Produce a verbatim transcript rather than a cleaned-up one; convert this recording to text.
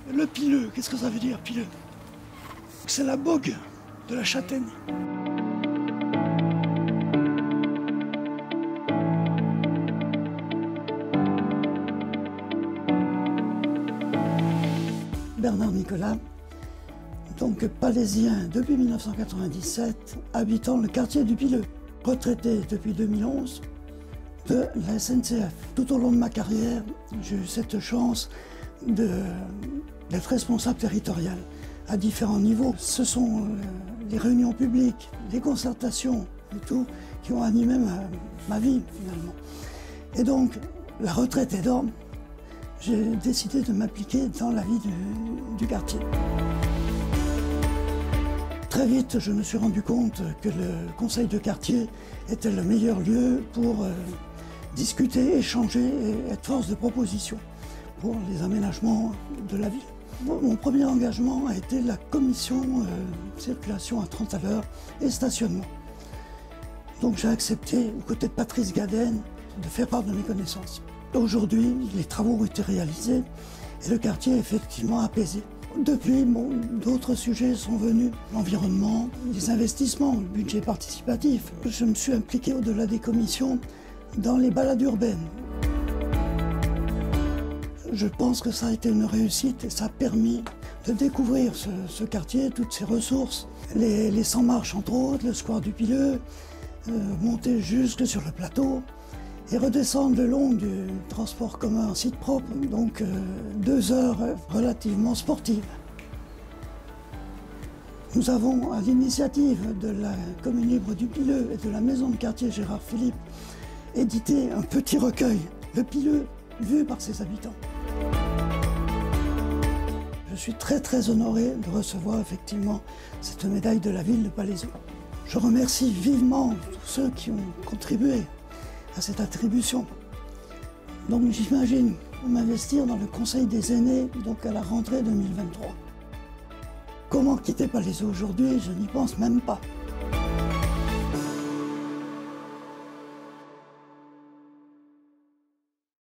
Le Pileux, qu'est-ce que ça veut dire, Pileux? C'est la bogue de la châtaigne. Bernard Nicolas, donc palaisien depuis mille neuf cent quatre-vingt-dix-sept, habitant le quartier du Pileux, retraité depuis deux mille onze de la S N C F. Tout au long de ma carrière, j'ai eu cette chance d'être responsable territorial à différents niveaux. Ce sont euh, les réunions publiques, les concertations et tout qui ont animé ma, ma vie finalement. Et donc, la retraite aidant, j'ai décidé de m'appliquer dans la vie du, du quartier. Très vite, je me suis rendu compte que le conseil de quartier était le meilleur lieu pour euh, discuter, échanger et être force de proposition pour les aménagements de la ville. Mon premier engagement a été la commission euh, circulation à trente à l'heure et stationnement. Donc j'ai accepté, aux côtés de Patrice Gaden, de faire part de mes connaissances. Aujourd'hui, les travaux ont été réalisés et le quartier est effectivement apaisé. Depuis, bon, d'autres sujets sont venus, l'environnement, les investissements, le budget participatif. Je me suis impliqué au-delà des commissions dans les balades urbaines. Je pense que ça a été une réussite et ça a permis de découvrir ce, ce quartier, toutes ses ressources, les, les cent marches entre autres, le square du Pileux, euh, monter jusque sur le plateau et redescendre le long du transport commun en site propre, donc euh, deux heures relativement sportives. Nous avons, à l'initiative de la commune libre du Pileux et de la maison de quartier Gérard Philippe, édité un petit recueil, le Pileux vu par ses habitants. Je suis très très honoré de recevoir effectivement cette médaille de la ville de Palaiseau. Je remercie vivement tous ceux qui ont contribué à cette attribution. Donc j'imagine m'investir dans le conseil des aînés, donc à la rentrée deux mille vingt-trois. Comment quitter Palaiseau aujourd'hui? Je n'y pense même pas.